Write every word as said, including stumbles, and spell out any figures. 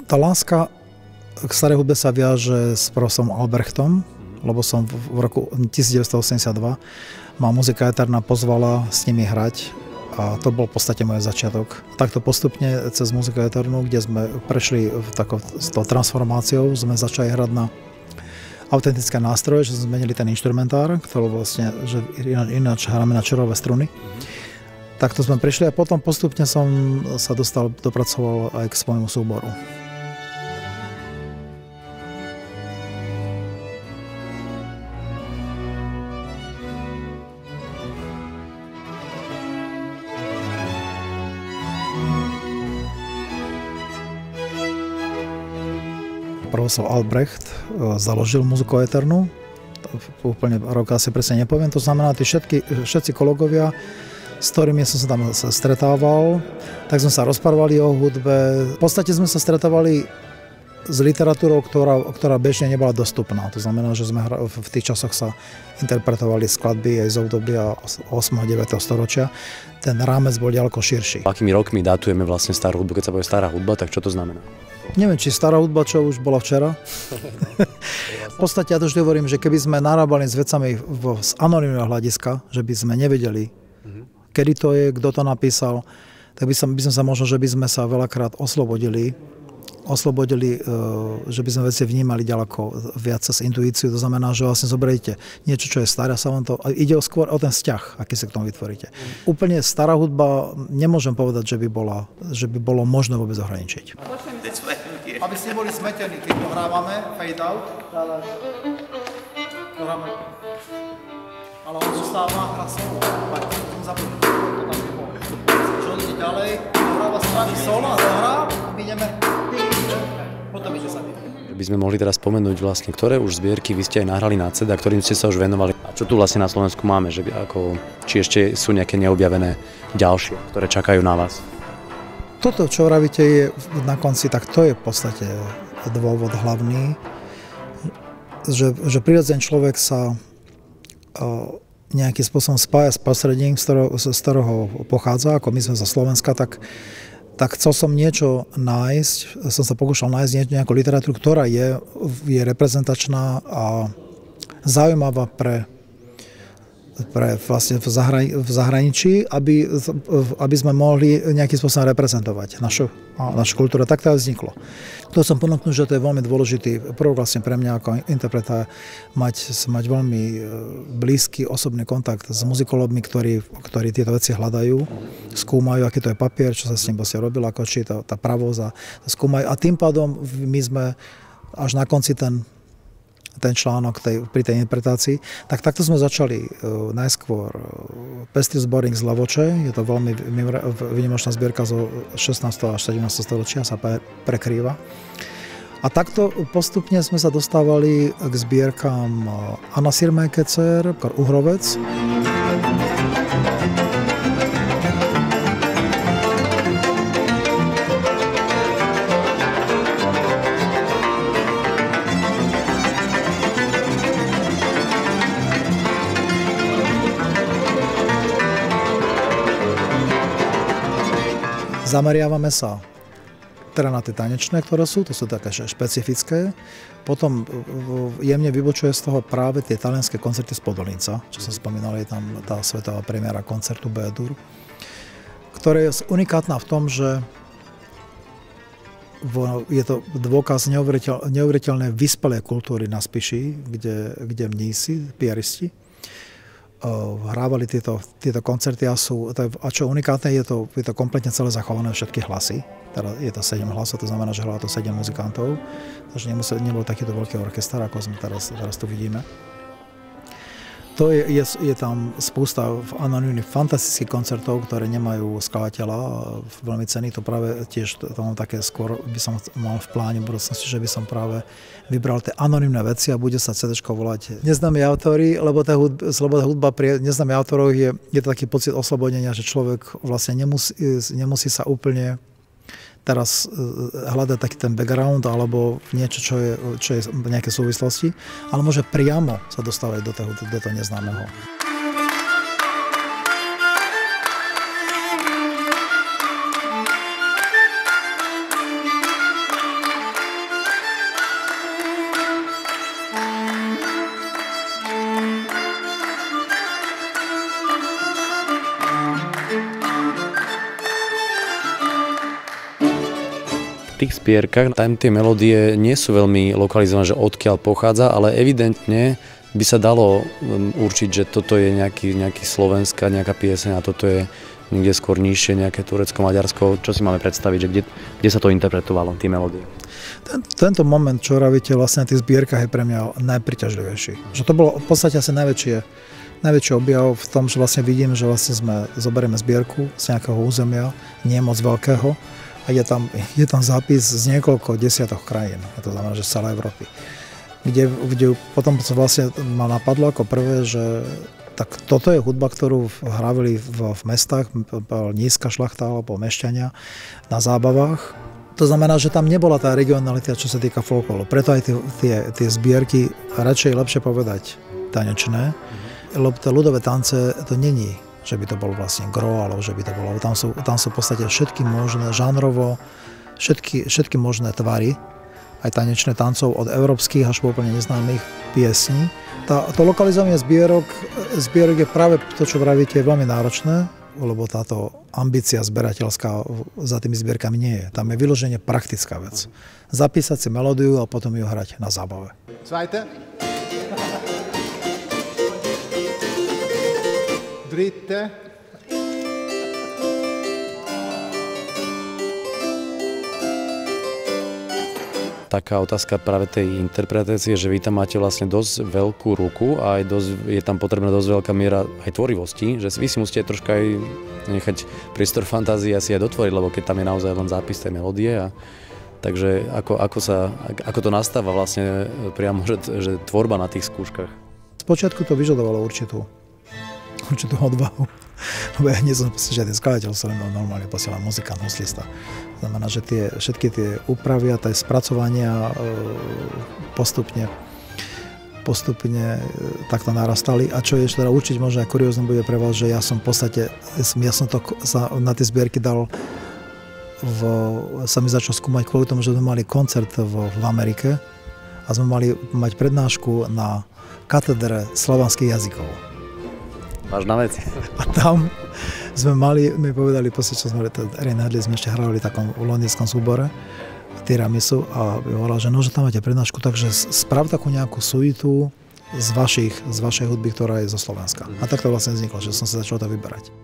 Tá láska k starej hudbe sa viaže s profesorom Albrechtom, lebo som v roku devätnásťstoosemdesiatdva ma Muzika Eterna pozvala s nimi hrať a to bol v podstate môj začiatok. Takto postupne cez Muziku Eternu, kde sme prešli takou, s tou transformáciou, sme začali hrať na autentické nástroje, že sme zmenili ten inštrumentár, ktorý vlastne, že ináč hráme na čerové struny. Mm-hmm. Takto sme prišli a potom postupne som sa dostal, dopracoval aj k svojmu súboru. Profesor Albrecht založil Muziku Eternu, úplne rok asi presne nepoviem, to znamená, tí všetky, všetci kolegovia, s ktorými som sa tam stretával, tak sme sa rozprávali o hudbe. V podstate sme sa stretávali s literatúrou, ktorá, ktorá bežne nebola dostupná. To znamená, že sme v tých časoch sa interpretovali skladby aj z obdobia ôsmeho a deviateho storočia. Ten rámec bol ďaleko širší. Akými rokmi datujeme vlastne starú hudbu? Keď sa povie stará hudba, tak čo to znamená? Neviem, či stará hudba, čo už bola včera. V podstate ja to vždy hovorím, že keby sme narábali s vecami z anonymného hľadiska, že by sme nevedeli, kedy to je, kto to napísal, tak by, som, by sme sa možno, že by sme sa veľakrát oslobodili, oslobodili, že by sme veci vnímali ďaleko viac cez intuíciu. To znamená, že vlastne zoberiete niečo, čo je staré, sa vám to, ide skôr o ten vzťah, aký si k tomu vytvoríte. Úplne stará hudba, nemôžem povedať, že by, bola, že by bolo možné vôbec ohraničiť. Aby ste boli smetení, keď pohrávame fade out, pohrávame, ale on zostáva hra solo, tak tomu zabudnú, to tam nebolo. Čo ide ďalej, hráva strany solo a zahrá, my ideme, potom ide sa mi. By sme mohli teraz spomenúť vlastne, ktoré už zbierky vy ste aj nahrali na cé dé, a ktorým ste sa už venovali. A čo tu vlastne na Slovensku máme, že ako, či ešte sú nejaké neobjavené ďalšie, ktoré čakajú na vás? Toto, čo vravíte, je na konci, tak to je v podstate dôvod hlavný, že, že prirodzený človek sa nejakým spôsobom spája s prostredím, z ktorého, z ktorého pochádza, ako my sme zo Slovenska, tak, tak chcel som niečo nájsť, som sa pokúšal nájsť nejakú literatúru, ktorá je, je reprezentačná a zaujímavá pre pre vlastne v, zahrani- v zahraničí, aby, aby sme mohli nejakým spôsobom reprezentovať našu, našu kultúru. Tak to aj vzniklo. To som ponúknul, že to je veľmi dôležitý prvok vlastne pre mňa ako interpreta mať, mať veľmi blízky osobný kontakt s muzikologmi, ktorí, ktorí tieto veci hľadajú, skúmajú, aký to je papier, čo sa s ním vlastne robilo, ako či tá, tá pravosť a skúmajú. A tým pádom my sme až na konci ten ten článok tej, pri tej interpretácii, tak takto sme začali uh, najskôr uh, Pestrý zborník z Levoče, je to veľmi výnimočná zbierka zo šestnásteho až sedemnásteho storočia, sa pre, prekrýva. A takto postupne sme sa dostávali k zbierkám uh, Anna Sirmekecer, Uhrovec. Zameriavame sa teda na tie tanečné, ktoré sú, to sú také špecifické. Potom jemne vybočuje z toho práve tie talianské koncerty z Podolínca, čo som spomínal, je tam tá svetová premiéra koncertu B-dur, ktorá je unikátna v tom, že je to dôkaz neuveriteľ, neuveriteľnej vyspelej kultúry na Spiši, kde, kde mnísi, piaristi, hrávali tieto, tieto koncerty a sú, a čo unikátne, je to, je to kompletne celé zachované všetky hlasy. Teda je to sedem hlasov, to znamená, že hralo to sedem muzikantov, takže nemusel, nebol takýto veľký orchester, ako sme teraz, teraz tu vidíme. To je, je, je tam spústa anonymných fantastických koncertov, ktoré nemajú skladateľa, veľmi cenný, to práve tiež to, to mám také skôr, by som mal v pláne v budúcnosti, že by som práve vybral tie anonymné veci a bude sa cé déčko volať Neznámi autori, lebo tá hudba, sloboda hudba pri neznámych autorov je, je to taký pocit oslobodenia, že človek vlastne nemusí, nemusí sa úplne teraz hľadať taký ten background alebo niečo, čo je, čo je v nejakej súvislosti, ale môže priamo sa dostávať do toho, do toho neznámeho. V tých zbierkach tam tie melódie nie sú veľmi lokalizované, že odkiaľ pochádza, ale evidentne by sa dalo určiť, že toto je nejaký, nejaký slovenská nejaká pieseň a toto je niekde skôr nižšie, nejaké Turecko, Maďarsko. Čo si máme predstaviť, že kde, kde sa to interpretovalo, tie melódie? Ten, tento moment, čo hovoríte vlastne na tých zbierkach, je pre mňa najpriťažlivejší. Že to bolo v podstate asi najväčšie, najväčší objav v tom, že vlastne vidím, že vlastne sme zoberieme zbierku z nejakého územia, nie moc veľkého, a je tam, je tam zápis z niekoľko desiatok krajín, to znamená, že z celej Európy. Kde, kde potom sa vlastne ma napadlo ako prvé, že tak toto je hudba, ktorú hrávali v, v mestách, nízka šlachta alebo mešťania na zábavách. To znamená, že tam nebola tá regionalita, čo sa týka folklóru. Preto aj tie, tie, tie zbierky, radšej lepšie povedať tanečné, lebo tie ľudové tance to není, že by to bolo vlastne gro, alebo že by to bolo. Tam sú, tam sú v podstate všetky možné, žánrovo, všetky, všetky možné tvary, aj tanečné tancov od európskych až po úplne neznámych piesní. Tá, to lokalizovanie zbierok, zbierok je práve to, čo vravíte, je veľmi náročné, lebo táto ambícia zberateľská za tými zbierkami nie je. Tam je vyloženie praktická vec. Zapísať si melódiu a potom ju hrať na zábave. Zweite. Dritte. Taká otázka práve tej interpretácie, že vy tam máte vlastne dosť veľkú ruku a aj dosť, je tam potrebná dosť veľká miera aj tvorivosti, že vy si musíte troška aj nechať priestor fantázii asi aj dotvoriť, lebo keď tam je naozaj len zápis tej melódie. A, takže ako, ako, sa, ako to nastáva vlastne priamo, že, že tvorba na tých skúškach? Spočiatku to vyžadovalo určitú, určitú odvahu. Lebo ja nie som žiadny skladateľ, som normálne posielam muzikant, huslista. Znamená, že tie, všetky tie úpravy a tie spracovania postupne, postupne takto narastali. A čo je ešte teda určiť možno aj kuriózne bude pre vás, že ja som v podstate, ja som to na tie zbierky dal, v, sa mi začal skúmať kvôli tomu, že sme mali koncert v, v Amerike a sme mali mať prednášku na katedre slovanských jazykov. Vážna vec. A tam sme mali, my povedali, posle čo sme Reinhardli, sme ešte hrali v takom londýnskom súbore, tiramisu, a hovorila, že no, že tam máte prednášku, takže sprav takú nejakú suitu z, vašich, z vašej hudby, ktorá je zo Slovenska. A tak to vlastne vzniklo, že som sa začal to vyberať.